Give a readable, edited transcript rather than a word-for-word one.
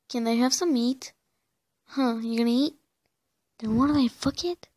Can I have some meat? Huh, you gonna eat? Then why don't I fuck it?